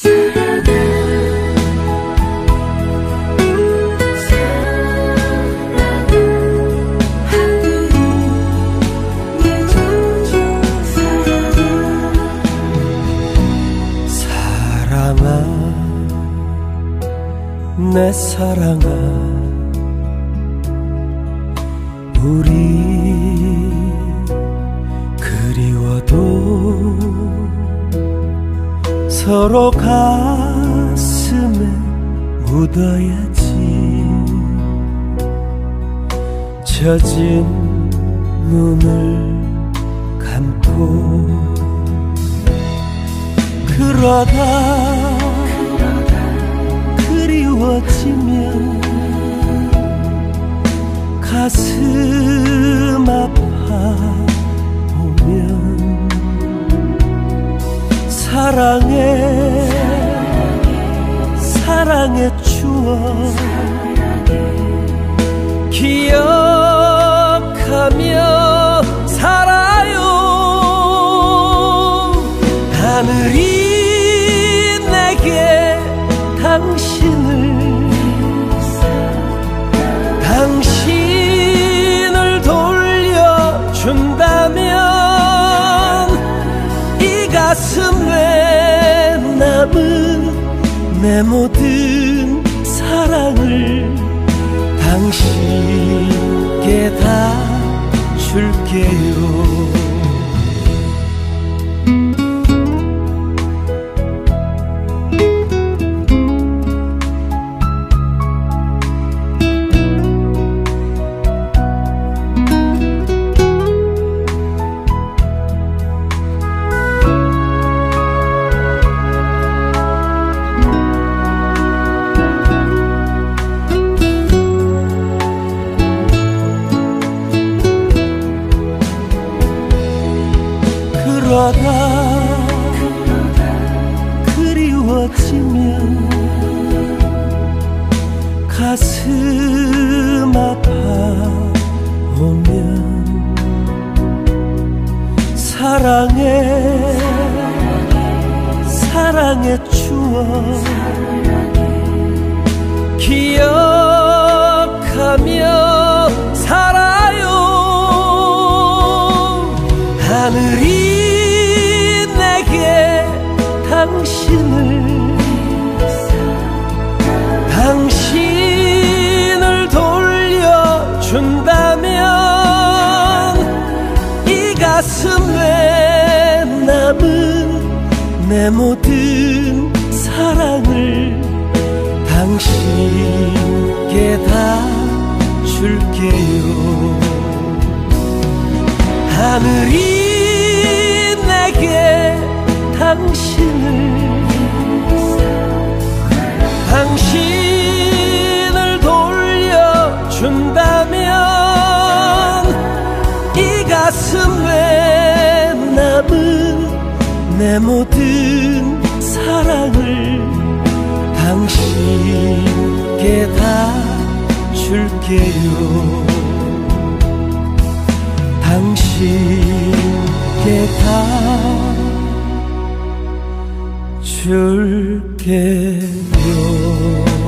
내 사랑아, 우리 그리워도 서로 가슴에 묻어야지. 젖은 눈을 감고 그러다 그리워지면 가슴 아파오면 사랑의 추억 기억하며 살아요. 하늘이 내게 당신을 돌려준다면 이 가슴에 남은 내 모든 사랑을 당신께 다 줄게요. 그러다 그리워지면 가슴 아파오면 사랑의 추억 기억하며 살아요. 하늘이 당신을 돌려준다면 이 가슴에 남은 내 모든 사랑을 당신께 다 줄게요. 하늘이 내게 당신을 돌려준다면 이 가슴에 남은 내 모든 사랑을 당신께 다 줄게요. 당신께 다 줄게요.